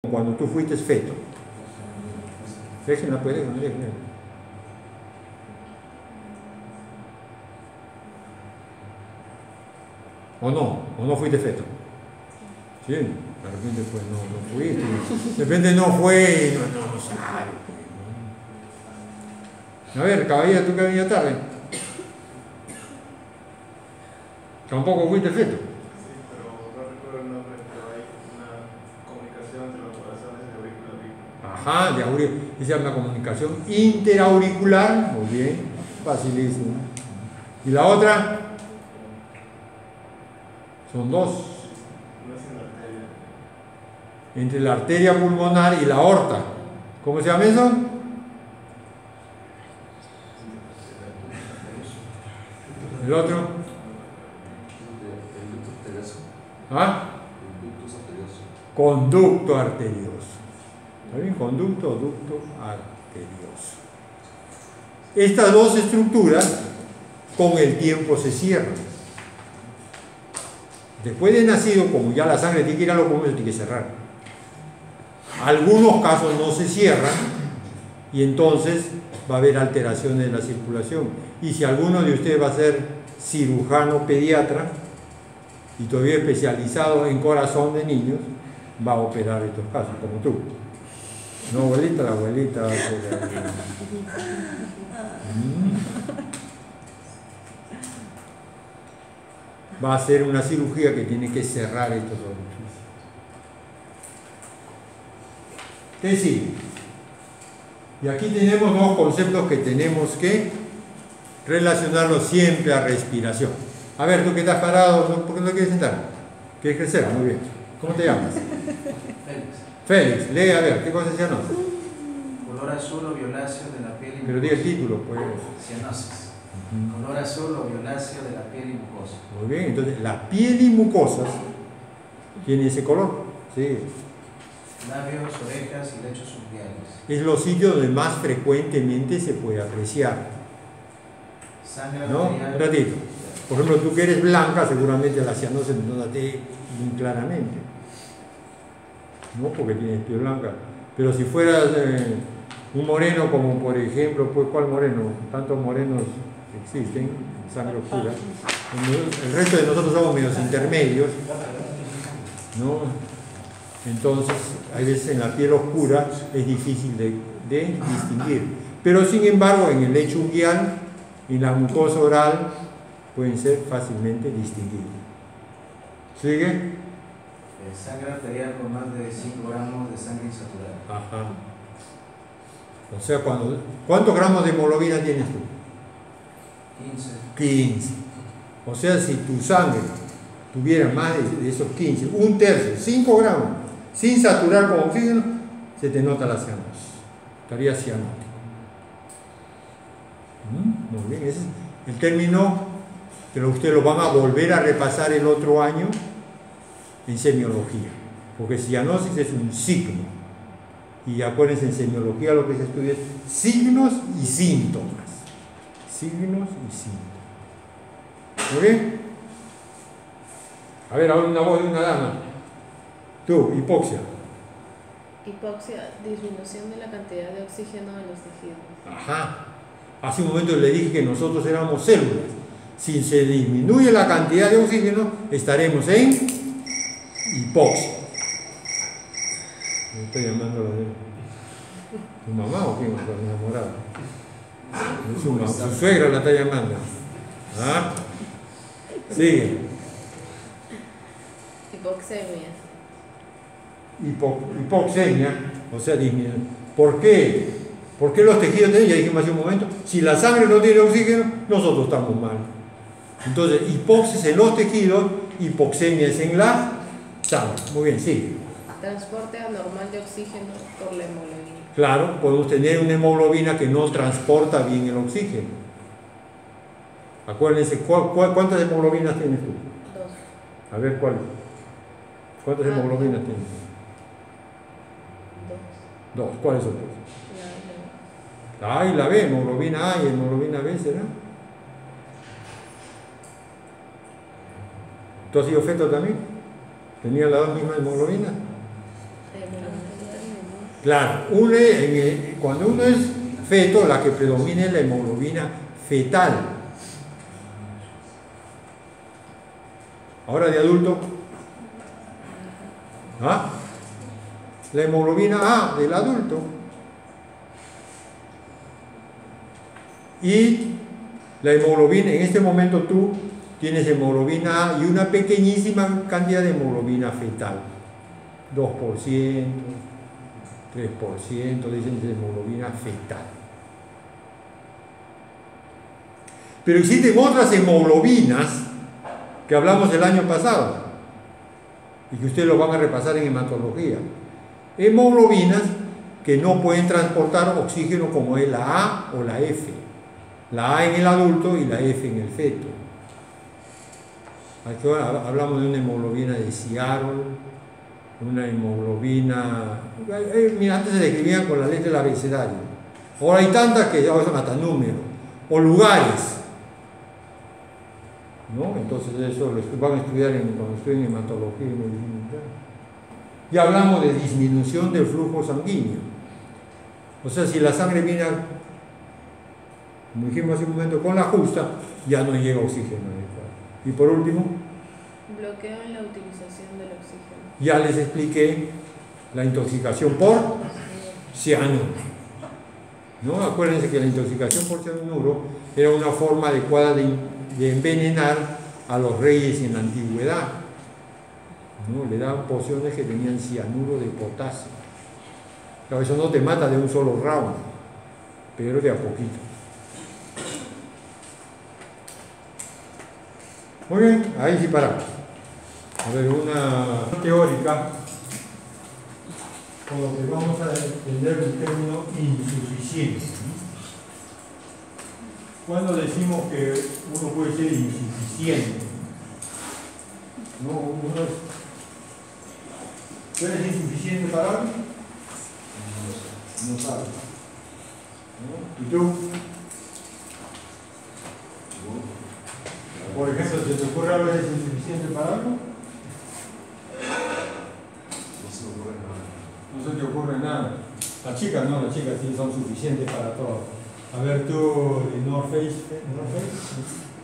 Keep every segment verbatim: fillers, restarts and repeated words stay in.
cuando tú fuiste feto. Déjenla, pues, déjenla, déjenla. ¿O no? ¿O no fuiste feto? Sí, de repente pues no, no fuiste. De repente no fue y no, no, no sabe. A ver, caballero, tú que has venido tarde. Tampoco fuiste feto. Sí, pero no recuerdo el nombre, pero hay una comunicación entre los corazones de aurícula a aurícula. Ajá, de auricular. Esa es una comunicación interauricular. Muy bien, facilísimo. ¿Y la otra? Son dos. No es en la arteria. Entre la arteria pulmonar y la aorta. ¿Cómo se llama eso? ¿El otro? ¿Ah? Conducto arterioso. ¿Está bien? Conducto o ducto arterioso. Estas dos estructuras con el tiempo se cierran. Después de nacido, como ya la sangre tiene que ir a los pulmones, tiene que cerrar. Algunos casos no se cierran y entonces va a haber alteraciones en la circulación. Y si alguno de ustedes va a ser cirujano pediatra y todavía especializado en corazón de niños, va a operar estos casos, como tú. No, abuelita, la abuelita va a operar. Va a ser una cirugía que tiene que cerrar estos orificios. ¿Qué sigue? Y aquí tenemos dos conceptos que tenemos que relacionarlos siempre a respiración. A ver, tú que estás parado, ¿no? ¿Por qué no quieres sentar? ¿Quieres crecer? Muy bien. ¿Cómo te llamas? Félix. Félix, lee a ver, ¿qué cosa es cianosis? Color azul o violáceo de la piel y Pero di el título, pues. Cianosis. Color azul o violáceo de la piel y mucosa. Muy bien, entonces la piel y mucosas tiene ese color. Sí. Labios, orejas y lechos unguiales. Es los sitios donde más frecuentemente se puede apreciar. Sangre ¿No? arterial. Un ratito. Por ejemplo, tú que eres blanca, seguramente la cianosis no la te muy claramente. No porque tienes piel blanca. Pero si fueras eh, un moreno, como por ejemplo, pues ¿cuál moreno? Tantos morenos existen, sangre oscura. El resto de nosotros somos medios intermedios, ¿no? Entonces, a veces en la piel oscura es difícil de, de distinguir. Pero sin embargo, en el lecho unguial, en la mucosa oral, pueden ser fácilmente distinguidos. ¿Sigue? Eh, sangre arterial con más de cinco gramos de sangre insaturada. Ajá. O sea, cuando, ¿cuántos gramos de hemoglobina tienes tú? quince. quince. O sea, si tu sangre tuviera más de, de esos quince, un tercio, cinco gramos, sin saturar con oxígeno, se te nota la cianosis. Estaría cianótico. ¿Mm? Muy bien, ese es el término que ustedes lo van a volver a repasar el otro año en semiología. Porque cianosis es un signo. Y acuérdense, en semiología lo que se estudia es signos y síntomas. Signos y síntomas. ¿Muy bien? A ver, ahora una voz de una dama. Tú, hipoxia. Hipoxia, disminución de la cantidad de oxígeno en los tejidos. Ajá. Hace un momento le dije que nosotros éramos células. Si se disminuye la cantidad de oxígeno, estaremos en hipoxia. ¿Me está llamando la de tu mamá o quién? La enamorada. Su, mamá, su suegra la está llamando. ¿Ah? Sigue. Hipoxemia. Hipo, hipoxemia, o sea, disminuye. ¿Por qué? ¿Por qué los tejidos tienen? Ya dijimos hace un momento, si la sangre no tiene oxígeno, nosotros estamos mal. Entonces, hipoxia es en los tejidos, hipoxemia es en la sangre. Muy bien, sigue. Transporte anormal de oxígeno por la hemoglobina. Claro, podemos tener una hemoglobina que no transporta bien el oxígeno. Acuérdense, ¿cu cu ¿cuántas hemoglobinas tienes tú? Dos. A ver, ¿cuál? ¿Cuántas Ah, hemoglobinas tienes? Dos. Dos. ¿Cuáles son dos? La, la. A y la B, hemoglobina A y hemoglobina B, ¿será? ¿Tú has sido feto también? ¿Tenían las dos mismas hemoglobinas? Hemoglobina. Claro, uno, en el, cuando uno es feto, la que predomina es la hemoglobina fetal. Ahora de adulto, ¿ah? La hemoglobina A del adulto. Y la hemoglobina, en este momento tú tienes hemoglobina A y una pequeñísima cantidad de hemoglobina fetal. dos por ciento, tres por ciento, dicen de hemoglobina fetal. Pero existen otras hemoglobinas que hablamos el año pasado y que ustedes lo van a repasar en hematología. Hemoglobinas que no pueden transportar oxígeno como es la A o la F. La A en el adulto y la F en el feto. Aquí hablamos de una hemoglobina de Seattle, una hemoglobina... Mira, antes se describían con la letra del abecedario. Ahora hay tantas que ya son hasta números. O lugares. ¿No? Entonces eso lo van a estudiar en, cuando estudien hematología y medicina. Ya hablamos de disminución del flujo sanguíneo. O sea, si la sangre viene, a, como dijimos hace un momento, con la justa, ya no llega oxígeno adecuado. Y por último, bloqueo en la utilización del oxígeno. Ya les expliqué la intoxicación por cianuro. ¿No? Acuérdense que la intoxicación por cianuro era una forma adecuada de, de envenenar a los reyes en la antigüedad. ¿No? Le daban pociones que tenían cianuro de potasio. Claro, eso no te mata de un solo round, pero de a poquito. Muy bien, ahí sí paramos. A ver, una teórica, con lo que vamos a entender el término insuficiente. ¿Cuándo decimos que uno puede ser insuficiente? ¿No? Uno es, ¿tú eres insuficiente para algo? No sabes. ¿No? ¿Y tú? Por ejemplo, ¿se te ocurre algo que es insuficiente para algo? No se me ocurre nada. No se te ocurre nada. Las chicas no, las chicas sí son suficientes para todo. A ver, tú, North Face, North Face.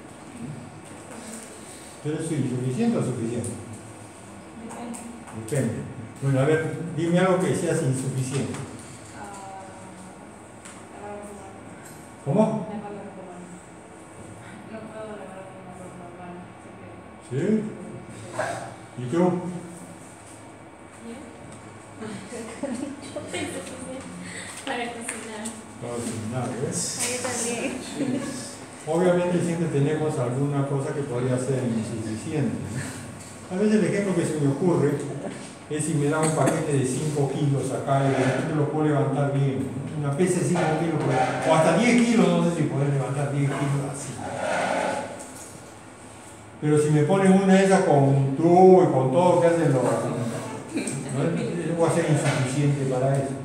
¿Tú eres insuficiente o suficiente? Depende. Depende. Bueno, a ver, dime algo que seas insuficiente. ¿Cómo? ¿Sí? ¿Y tú? Para cocinar. Para cocinar, ¿ves? Yo también. Obviamente siempre tenemos alguna cosa que podría ser insuficiente. A veces el ejemplo que se me ocurre es si me da un paquete de cinco kilos acá y de repente lo puedo levantar bien. Una pesa de cinco kilos, o hasta diez kilos, no sé si puedo levantar diez kilos así. Pero si me ponen una de esas con un tubo y con todo lo que hacen los... ¿no? Va a ser insuficiente para eso.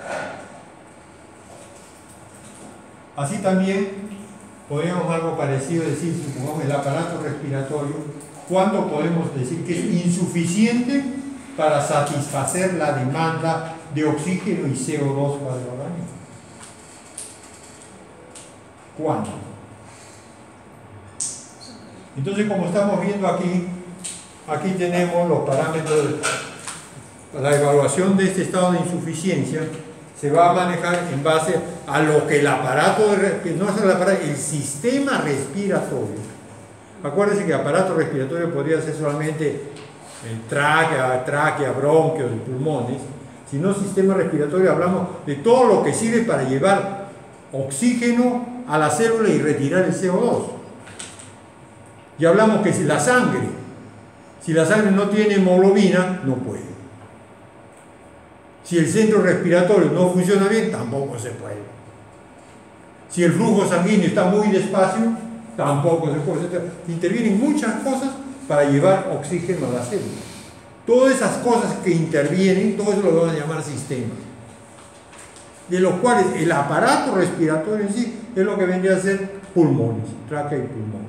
Así también podríamos algo parecido decir, supongamos el aparato respiratorio, ¿cuándo podemos decir que es insuficiente para satisfacer la demanda de oxígeno y C O dos para el organismo? ¿Cuándo? Entonces, como estamos viendo aquí, aquí tenemos los parámetros de la evaluación de este estado de insuficiencia. Se va a manejar en base a lo que el aparato, que no es el aparato, el sistema respiratorio. Acuérdense que el aparato respiratorio podría ser solamente el tráquea, tráquea, bronquios y pulmones. Si no sistema respiratorio, hablamos de todo lo que sirve para llevar oxígeno a la célula y retirar el C O dos. Y hablamos que si la sangre, si la sangre no tiene hemoglobina, no puede. Si el centro respiratorio no funciona bien, tampoco se puede. Si el flujo sanguíneo está muy despacio, tampoco se puede. Intervienen muchas cosas para llevar oxígeno a la célula. Todas esas cosas que intervienen, todo eso lo van a llamar sistema. De los cuales el aparato respiratorio en sí es lo que vendría a ser pulmones, tráquea y pulmón.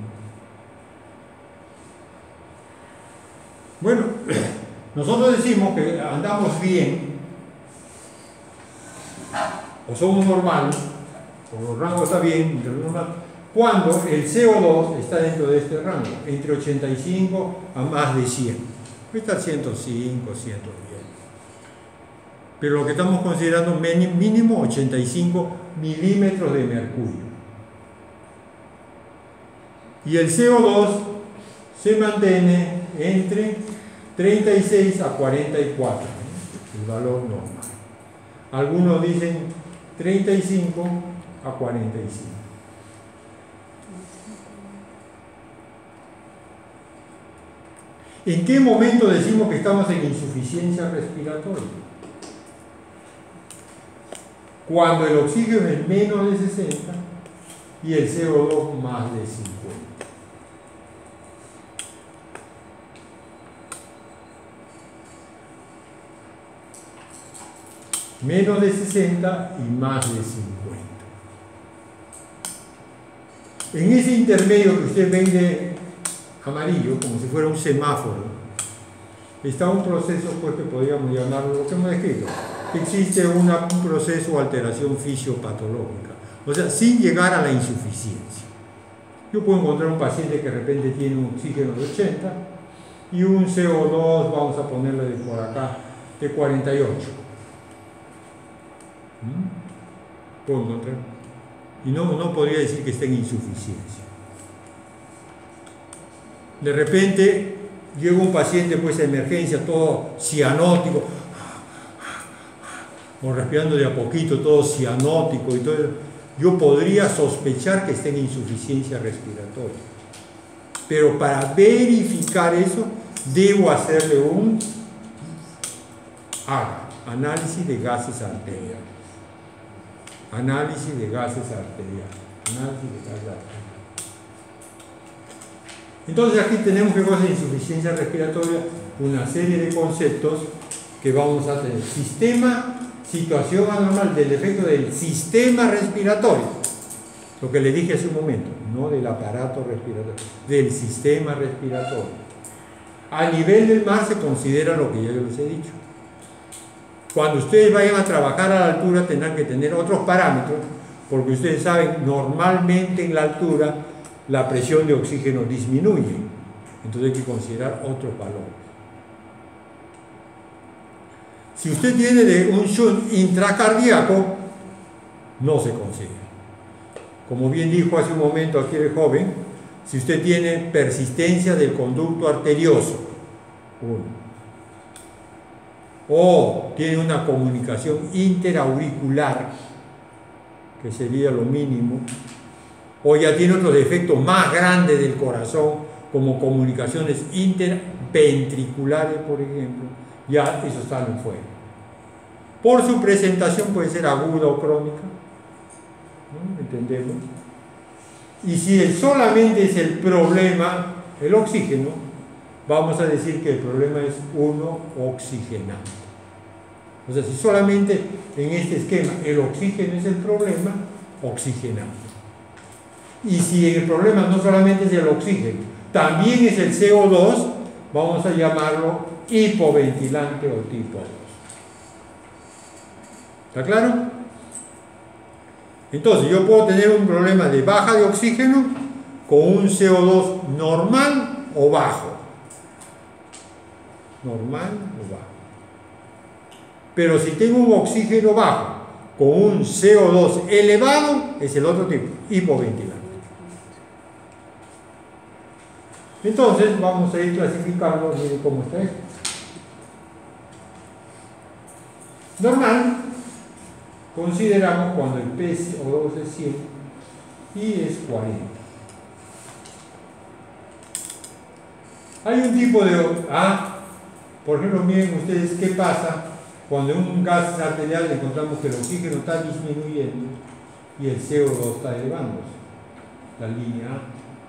Bueno, nosotros decimos que andamos bien o somos normales, o el rango está bien, entre lo normal, cuando el C O dos está dentro de este rango, entre ochenta y cinco a más de cien. Puede estar ciento cinco, ciento diez. Pero lo que estamos considerando mínimo ochenta y cinco milímetros de mercurio. Y el C O dos se mantiene entre treinta y seis a cuarenta y cuatro, el valor normal. Algunos dicen treinta y cinco a cuarenta y cinco. ¿En qué momento decimos que estamos en insuficiencia respiratoria? Cuando el oxígeno es menos de sesenta y el C O dos más de cincuenta. Menos de sesenta y más de cincuenta. En ese intermedio que usted ve de amarillo, como si fuera un semáforo, está un proceso pues, que podríamos llamarlo lo que hemos descrito. Existe una, un proceso o alteración fisiopatológica, o sea, sin llegar a la insuficiencia. Yo puedo encontrar un paciente que de repente tiene un oxígeno de ochenta y un C O dos, vamos a ponerle de por acá, de cuarenta y ocho. ¿Mm? Puedo encontrar. Y no, no podría decir que esté en insuficiencia. De repente llega un paciente pues a emergencia todo cianótico, o respirando de a poquito, todo cianótico y todo. Yo podría sospechar que esté en insuficiencia respiratoria. Pero para verificar eso, debo hacerle un A G A, análisis de gases arteriales. Análisis de gases arteriales. Análisis de gases arteriales. Entonces aquí tenemos que cosa de insuficiencia respiratoria, una serie de conceptos que vamos a tener. Sistema, situación anormal del efecto del sistema respiratorio. Lo que le dije hace un momento, no del aparato respiratorio, del sistema respiratorio. A nivel del mar se considera lo que ya les he dicho. Cuando ustedes vayan a trabajar a la altura tendrán que tener otros parámetros, porque ustedes saben, normalmente en la altura la presión de oxígeno disminuye, entonces hay que considerar otros valores. Si usted tiene de un shunt intracardíaco, no se considera. Como bien dijo hace un momento aquí el joven, si usted tiene persistencia del conducto arterioso, uno, o tiene una comunicación interauricular, que sería lo mínimo, o ya tiene otros defectos más grandes del corazón, como comunicaciones interventriculares, por ejemplo, ya eso sale fuera. Por su presentación puede ser aguda o crónica, ¿no? ¿Entendemos? Y si el, solamente es el problema, el oxígeno, vamos a decir que el problema es uno oxigenado. O sea, si solamente en este esquema el oxígeno es el problema, oxigenado. Y si el problema no solamente es el oxígeno, también es el C O dos, vamos a llamarlo hipoventilante o tipo dos. ¿Está claro? Entonces, yo puedo tener un problema de baja de oxígeno con un C O dos normal o bajo. Normal o bajo. Pero si tengo un oxígeno bajo con un C O dos elevado, es el otro tipo, hipoventilante. Entonces, vamos a ir clasificando, miren cómo está esto. Normal, consideramos cuando el P C O dos es cien y es cuarenta. Hay un tipo de... Ah, por ejemplo, miren ustedes qué pasa cuando en un gas arterial encontramos que el oxígeno está disminuyendo y el C O dos está elevándose. La línea A.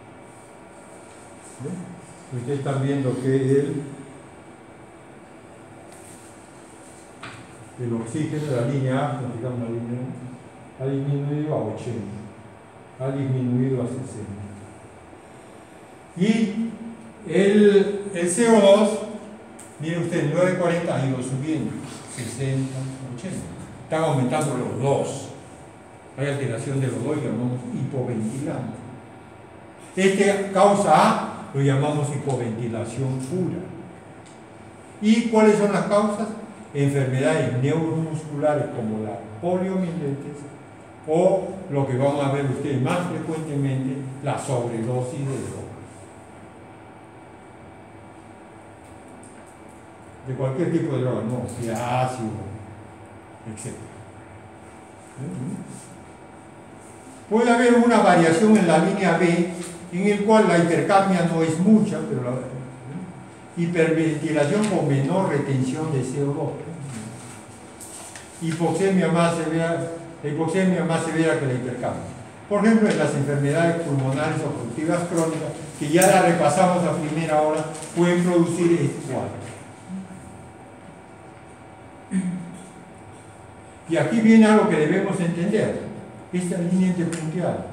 ¿Sí? Ustedes están viendo que el, el oxígeno, la línea A, digamos la línea A, ha disminuido a ochenta, ha disminuido a sesenta. Y el, el C O dos, miren ustedes, nueve cuarenta ha ido subiendo, sesenta, ochenta. están aumentando los dos. Hay alteración de los dos y lo llamamos hipoventilante. Este causa A lo llamamos hipoventilación pura. ¿Y cuáles son las causas? Enfermedades neuromusculares como la poliomielitis o lo que vamos a ver ustedes más frecuentemente, la sobredosis de drogas. De cualquier tipo de droga, no, de ácido, etcétera. Puede haber una variación en la línea B en el cual la hipercapnia no es mucha, pero la hiperventilación con menor retención de C O dos. Hipoxemia más severa, la hipoxemia más severa que la hipercapnia. Por ejemplo, en las enfermedades pulmonares obstructivas crónicas, que ya la repasamos a primera hora, pueden producir este cuadro. Y aquí viene algo que debemos entender, esta línea interpunteada.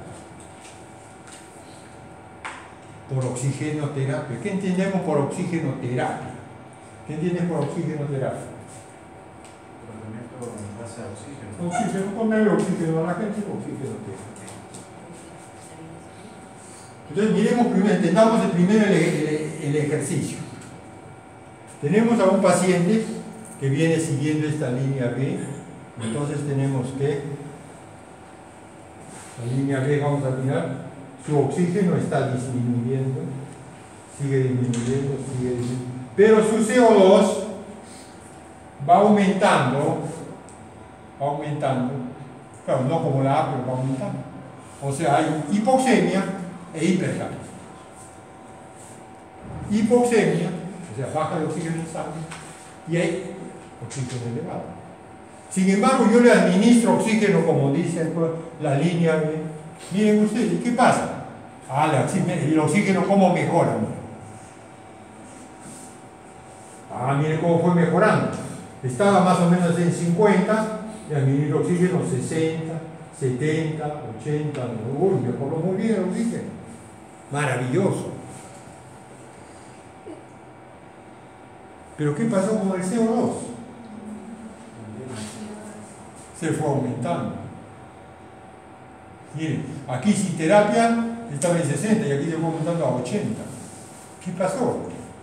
Por oxigenoterapia. ¿Qué entendemos por oxigenoterapia? ¿Qué entiendes por oxigenoterapia? Tratamiento en base a oxígeno. Oxígeno, ponerle oxígeno a la gente, oxigenoterapia. Entonces miremos primero, entendamos el primero el, el, el ejercicio. Tenemos a un paciente que viene siguiendo esta línea B. Entonces tenemos que la línea B, vamos a mirar, su oxígeno está disminuyendo, sigue disminuyendo, sigue disminuyendo, pero su C O dos va aumentando, va aumentando, claro, no como la A, pero va aumentando. O sea, hay hipoxemia e hipercapnia. Hipoxemia, o sea, baja de oxígeno en sangre, y hay oxígeno elevado. Sin embargo, yo le administro oxígeno, como dice la línea B. Miren ustedes, ¿qué pasa? Ah, el oxígeno, ¿cómo mejora? Ah, miren cómo fue mejorando. Estaba más o menos en cincuenta, y administro oxígeno sesenta, setenta, ochenta, uy, mejoró muy bien el oxígeno. Maravilloso. Pero ¿qué pasó con el C O dos? Se fue aumentando. Miren, aquí sin terapia estaba en sesenta y aquí se fue aumentando a ochenta. ¿Qué pasó?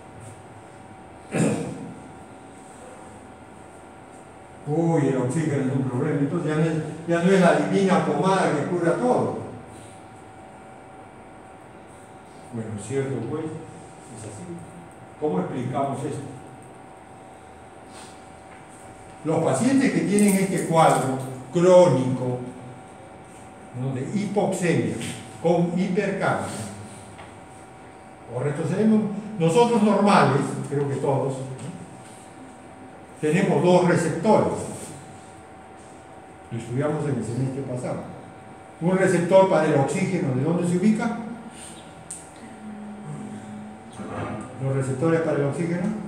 Uy, el oxígeno es un problema. Entonces ya no es, ya no es la divina pomada que cura todo. Bueno, cierto pues, es así. ¿Cómo explicamos esto? Los pacientes que tienen este cuadro crónico, ¿no?, de hipoxemia con hipercapnia, o retrocedemos, nosotros normales, creo que todos, ¿no?, tenemos dos receptores. Lo estudiamos en el semestre pasado. Un receptor para el oxígeno, ¿de dónde se ubica? Los receptores para el oxígeno.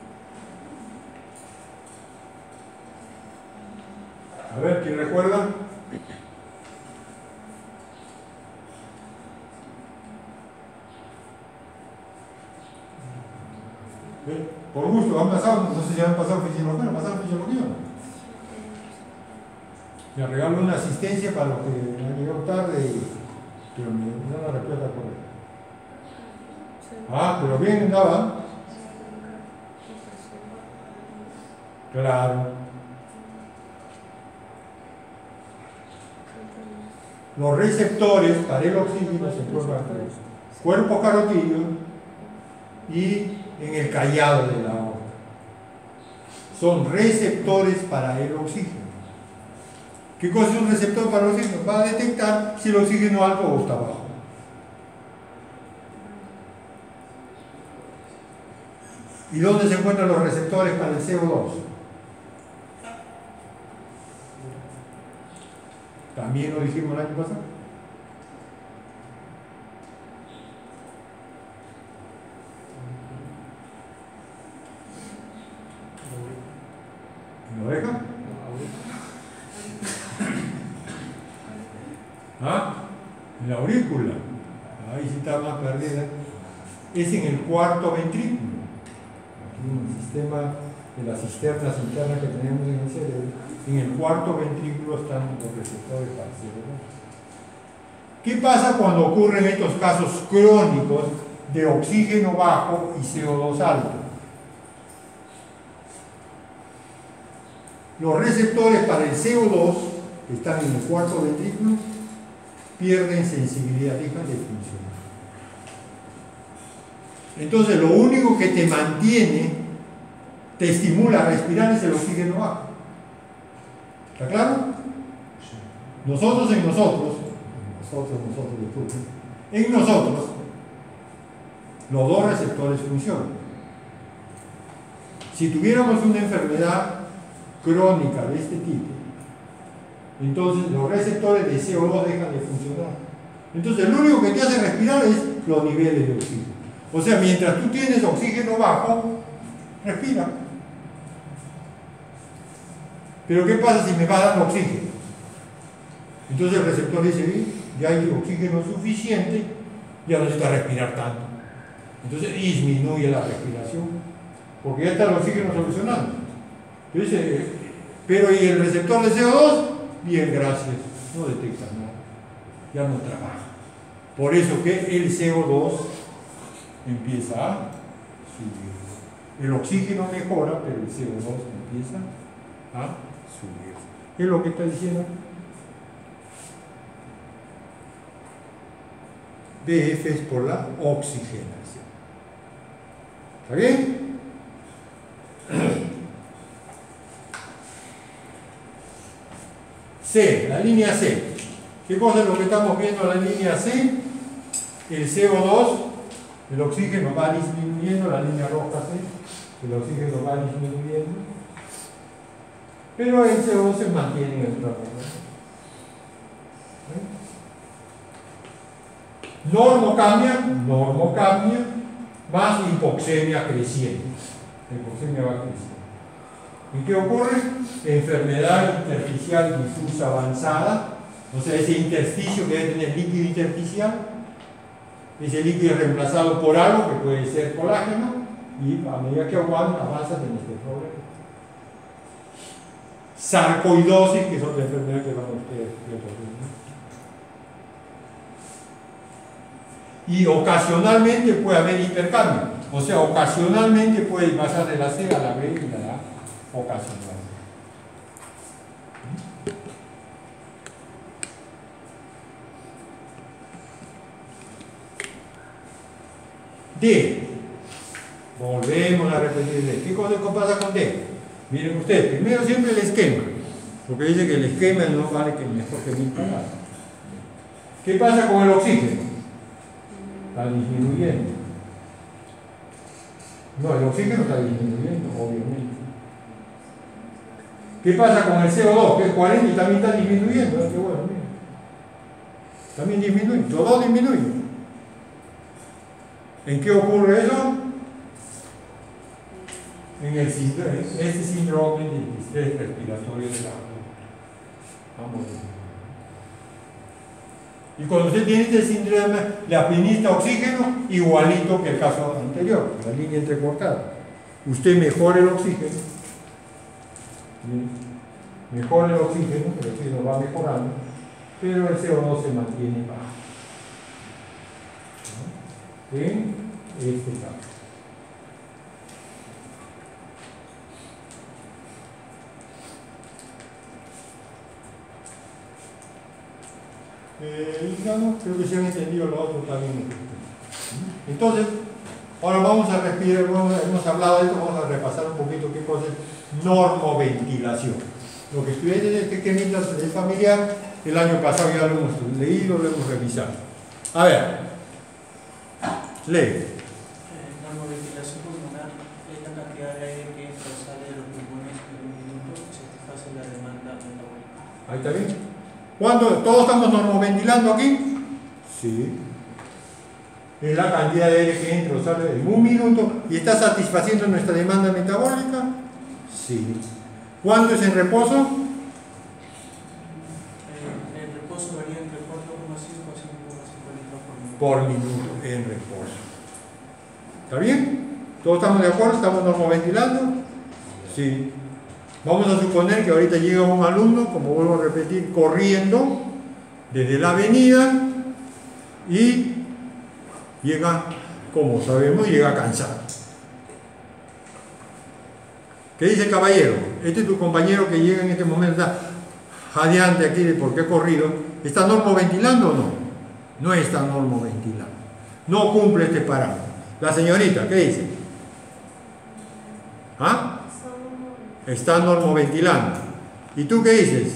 A ver, ¿quién recuerda? ¿Eh? Por gusto, han pasado, no sé si han pasado fisiología, han pasado fisiología. Me regalo una asistencia para los que han llegado tarde, y, pero me, no la recuerda correcta. Ah, pero bien andaba. Claro. Los receptores para el oxígeno se encuentran en el cuerpo carotídeo y en el callado de la aorta. Son receptores para el oxígeno. ¿Qué cosa es un receptor para el oxígeno? Va a detectar si el oxígeno alto o está bajo. ¿Y dónde se encuentran los receptores para el C O dos? También lo dijimos el año pasado. ¿En la oreja? ¿Ah? En la aurícula. Ahí sí está más perdida. Es en el cuarto ventrículo. Aquí en el sistema de las cisternas internas que tenemos en el cerebro, en el cuarto ventrículo están los receptores para C O dos. ¿Qué pasa cuando ocurren estos casos crónicos de oxígeno bajo y C O dos alto? Los receptores para el C O dos, que están en el cuarto ventrículo, pierden sensibilidad, dejan de funcionar. Entonces, lo único que te mantiene, te estimula a respirar es el oxígeno bajo. ¿Está claro? Nosotros en nosotros, nosotros, nosotros, disculpen, en nosotros, los dos receptores funcionan. Si tuviéramos una enfermedad crónica de este tipo, entonces los receptores de C O dos dejan de funcionar. Entonces, lo único que te hace respirar es los niveles de oxígeno. O sea, mientras tú tienes oxígeno bajo, respira. Pero ¿qué pasa si me va dando oxígeno? Entonces el receptor dice, ya hay oxígeno suficiente, ya no necesita respirar tanto. Entonces disminuye la respiración, porque ya está el oxígeno solucionando. Entonces, pero ¿y el receptor de C O dos? Bien, gracias, no detecta nada, ya no trabaja. Por eso que el C O dos empieza a subir. El oxígeno mejora, pero el C O dos empieza a subir. ¿Qué es lo que está diciendo? B F es por la oxigenación. ¿Está bien? C, la línea C. ¿Qué cosa es lo que estamos viendo en la línea C? El C O dos, el oxígeno va disminuyendo, la línea roja C, el oxígeno va disminuyendo, pero el C O dos se mantiene en el plano. Normo cambia, normo cambia, más hipoxemia creciente. La hipoxemia va creciendo. ¿Y qué ocurre? Enfermedad intersticial difusa avanzada, o sea, ese intersticio que debe tener líquido intersticial, ese líquido es reemplazado por algo que puede ser colágeno, y a medida que aguanta, avanza en este problema. Sarcoidosis, que es otra enfermedad que vamos a ver. Y ocasionalmente puede haber intercambio, o sea, ocasionalmente puede pasar de la C a la B y a la A, ocasionalmente. D. Volvemos a repetir D. ¿Qué cosa pasa con D? Miren ustedes, primero siempre el esquema, porque dice que el esquema no vale que mejor que mil palabras. ¿Qué pasa con el oxígeno? Está disminuyendo. No, el oxígeno está disminuyendo, obviamente. ¿Qué pasa con el C O dos? Que es cuarenta y también está disminuyendo. Qué bueno, mira. También disminuye, los dos disminuyen. ¿En qué ocurre eso? En el síndrome, este síndrome de distrés respiratorio de la Vamos. Y cuando usted tiene este síndrome, le administra oxígeno igualito que el caso anterior, la línea entrecortada. Usted mejora el oxígeno, mejora el oxígeno, el oxígeno va mejorando, pero el C O dos se mantiene bajo. En este caso. Eh, digamos, creo que se han entendido lo otro también. Entonces, ahora vamos a respirar, bueno, hemos hablado de esto, vamos a repasar un poquito qué cosa es normoventilación. Lo que estudié de este esquemita es familiar, el año pasado ya lo hemos leído, lo hemos revisado. A ver, lee. Normoventilación pulmonar es la cantidad de aire que entra o sale de los pulmones en un minuto que satisface la demanda metabólica. Ahí está bien. ¿Cuándo? ¿Todos estamos normoventilando aquí? Sí. Es la cantidad de aire que entra o sale en un minuto y está satisfaciendo nuestra demanda metabólica. Sí. ¿Cuándo es en reposo? Eh, el reposo varía entre cuatro coma cinco a cinco coma cinco litros por minuto. Por minuto en reposo. ¿Está bien? ¿Todos estamos de acuerdo? ¿Estamos normoventilando? Sí. Vamos a suponer que ahorita llega un alumno, como vuelvo a repetir, corriendo desde la avenida y llega, como sabemos, llega cansado. ¿Qué dice el caballero? Este es tu compañero que llega en este momento, está jadeante aquí de por qué ha corrido. ¿Está normoventilando o no? No está normoventilando. No cumple este parámetro. La señorita, ¿qué dice? ¿Ah? Está normoventilando. ¿Y tú qué dices?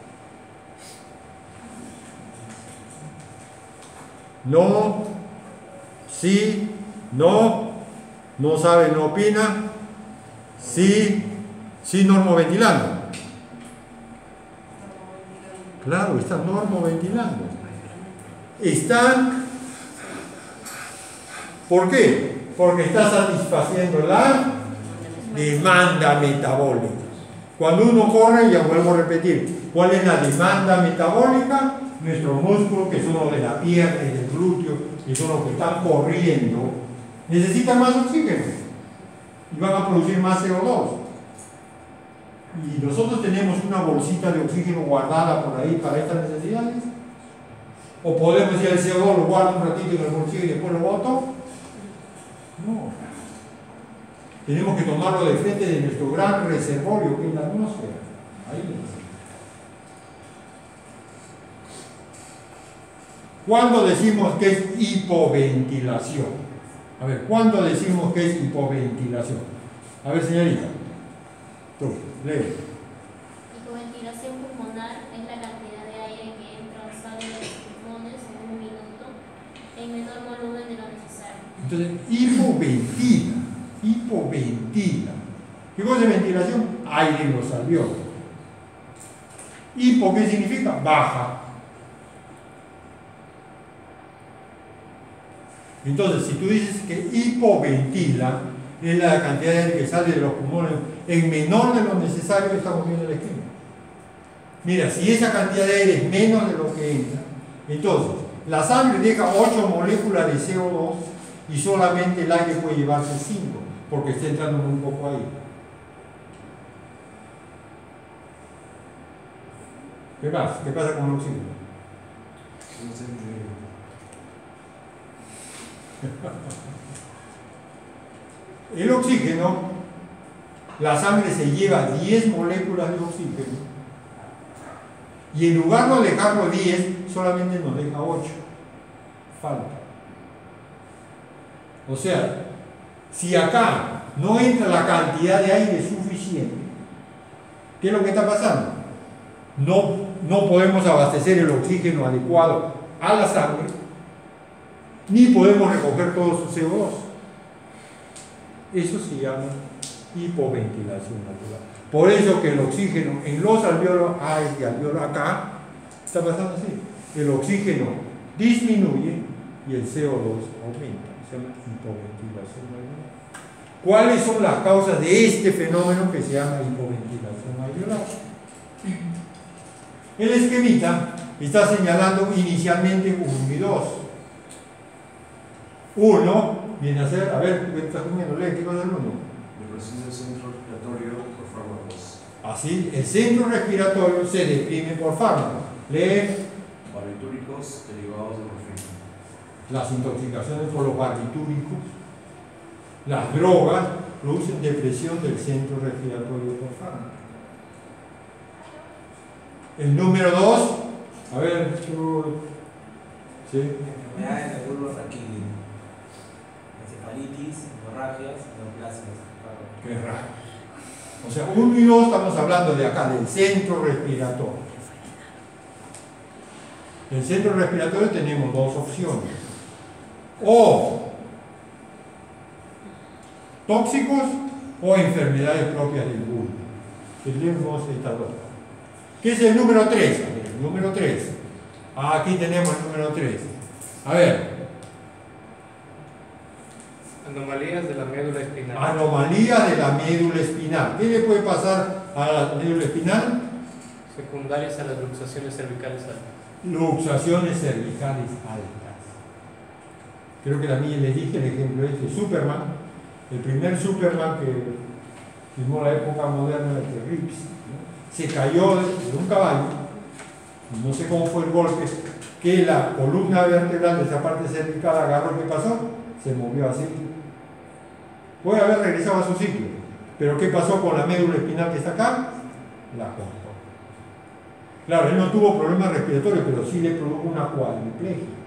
No, sí, no, no sabe, no opina, sí, sí normoventilando. Claro, está normoventilando. Está, ¿por qué? Porque está satisfaciendo la demanda metabólica. Cuando uno corre, ya vuelvo a repetir, ¿cuál es la demanda metabólica? Nuestros músculos, que son los de la pierna y del glúteo, que son los que están corriendo, necesitan más oxígeno y van a producir más C O dos. Y nosotros tenemos una bolsita de oxígeno guardada por ahí para estas necesidades. O podemos decir el C O dos lo guardo un ratito en el bolsillo y después lo boto. No. Tenemos que tomarlo de frente de nuestro gran reservorio que es la atmósfera. Ahí es. ¿Cuándo decimos que es hipoventilación? A ver, ¿cuándo decimos que es hipoventilación? A ver, señorita. Tú, lee. Hipoventilación pulmonar es la cantidad de aire que entra o sale de los pulmones en un minuto en menor volumen de lo necesario. Entonces, hipoventila. Hipoventila. ¿Qué cosa es ventilación? Aire en los alveolos. Hipo, ¿qué significa? Baja. Entonces, si tú dices que hipoventila es la cantidad de aire que sale de los pulmones en menor de lo necesario, estamos viendo el esquema. Mira, si esa cantidad de aire es menos de lo que entra, entonces la sangre deja ocho moléculas de C O dos y solamente el aire puede llevarse cinco, porque está entrando un poco ahí. ¿Qué pasa? ¿Qué pasa con el oxígeno? El oxígeno, la sangre se lleva diez moléculas de oxígeno y en lugar de dejarlo diez, solamente nos deja ocho. Falta. O sea, si acá no entra la cantidad de aire suficiente, ¿qué es lo que está pasando? No, no podemos abastecer el oxígeno adecuado a la sangre, ni podemos recoger todo su C O dos. Eso se llama hipoventilación natural. Por eso que el oxígeno en los alveolos, ah, este alveolo acá, está pasando así. El oxígeno disminuye y el C O dos aumenta. Se llama hipoventilación alveolar. ¿Cuáles son las causas de este fenómeno que se llama hipoventilación alveolar? El esquemita está señalando inicialmente uno y dos. uno viene a ser, a ver, ¿qué estás comiendo? Lee, ¿qué cosa es el uno? Depresión del centro respiratorio por fármacos. Así, el centro respiratorio se deprime por fármacos. Lee. Barbitúricos derivados de morfina. Las intoxicaciones por los barbitúricos, las drogas producen depresión del centro respiratorio por fármacos. El número dos, a ver, tú, ¿sí? Enfermedades del bulbo raquídeo, encefalitis, hemorragias, neoplasias. Qué raro. O sea, uno y dos estamos hablando de acá, del centro respiratorio. En el centro respiratorio tenemos dos opciones. O tóxicos o enfermedades propias del bulbo. Tenemos estas dos. ¿Qué es el número tres? A ver, el número tres. Ah, aquí tenemos el número tres. A ver. Anomalías de la médula espinal. Anomalías de la médula espinal. ¿Qué le puede pasar a la médula espinal? Secundarias a las luxaciones cervicales altas. Luxaciones cervicales altas. Creo que también les dije el ejemplo este, Superman. El primer Superman que firmó la época moderna de Terrips, ¿no? Se cayó de, de un caballo, no sé cómo fue el golpe, que la columna vertebral de esa parte cervical agarró, ¿qué pasó? Se movió así. Puede haber regresado a su sitio, pero ¿qué pasó con la médula espinal que está acá? La cortó. Claro, él no tuvo problemas respiratorios, pero sí le produjo una cuadriplegia.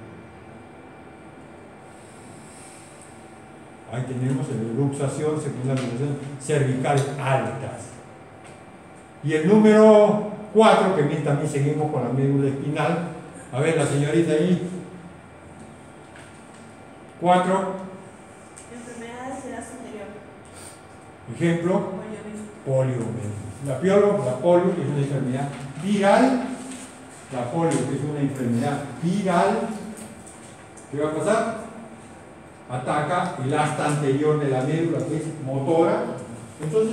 Ahí tenemos la luxación, secundaria cervicales altas. Y el número cuatro, que también seguimos con la médula espinal. A ver, la señorita ahí. cuatro. Enfermedades de edad anterior. Ejemplo, poliomielitis. La piolo, la polio, que es una enfermedad viral. La polio, que es una enfermedad viral. ¿Qué va a pasar? Ataca el asta anterior de la médula, que es motora. Entonces,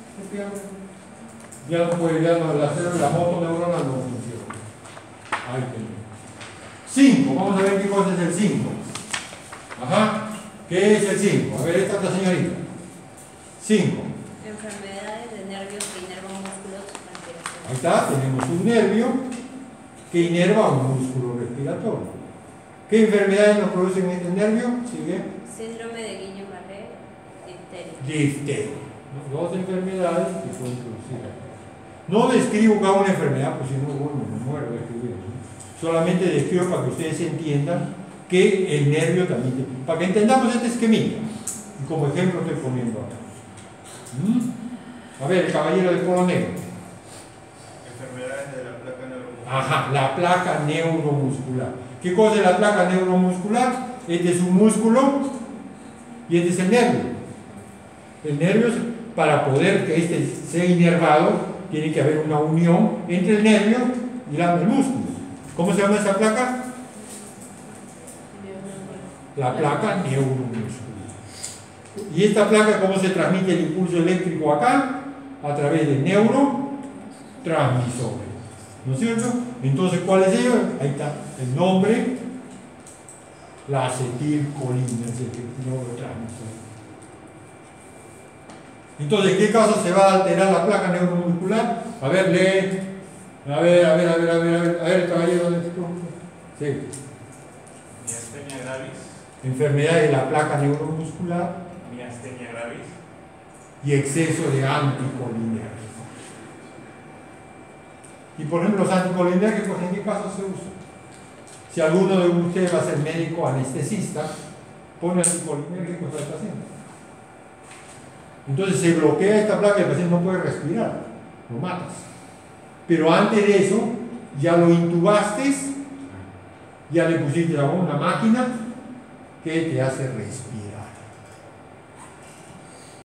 ya no puede, ya no, la célula, la motoneurona no funciona. Ahí tenemos. cinco, vamos a ver qué cosa es el cinco. Ajá, ¿qué es el cinco? A ver, esta es la señorita. cinco. Enfermedades de nervios que inervan músculos respiratorios. Ahí está, tenemos un nervio que inerva un músculo respiratorio. ¿Qué enfermedades nos producen este nervio? ¿Sigue? Síndrome de Guillain-Barré, difteria. Difteria. Dos enfermedades que pueden producir. No describo cada una enfermedad, pues si no, bueno, me muero de escribir. Solamente describo para que ustedes entiendan que el nervio también tiene. Para que entendamos este esquemita. Y como ejemplo estoy poniendo acá. ¿Mm? A ver, el caballero de polo negro. Enfermedades de la placa neuromuscular. Ajá, la placa neuromuscular. ¿Qué cosa es la placa neuromuscular? Este es un músculo y este es el nervio. El nervio, para poder que este sea inervado, tiene que haber una unión entre el nervio y la, el músculo. ¿Cómo se llama esa placa? La placa neuromuscular. ¿Y esta placa cómo se transmite el impulso eléctrico acá? A través de neurotransmisores. ¿No es cierto? Entonces, ¿cuál es ello? Ahí está el nombre, la acetilcolina, es el neurotransmisor. Entonces, ¿en qué caso se va a alterar la placa neuromuscular? A ver, lee. A ver, a ver, a ver, a ver, a ver, a ver, caballero. Sí. Miastenia gravis. Enfermedad de la placa neuromuscular. Miastenia gravis. Y exceso de anticolinérgicos. Y por ejemplo, los anticolinérgicos, ¿en qué caso se usan? Si alguno de ustedes va a ser médico anestesista, pone anticolinérgicos al paciente. Entonces se bloquea esta placa y el paciente no puede respirar, lo matas. Pero antes de eso, ya lo intubaste, ya le pusiste a una máquina que te hace respirar.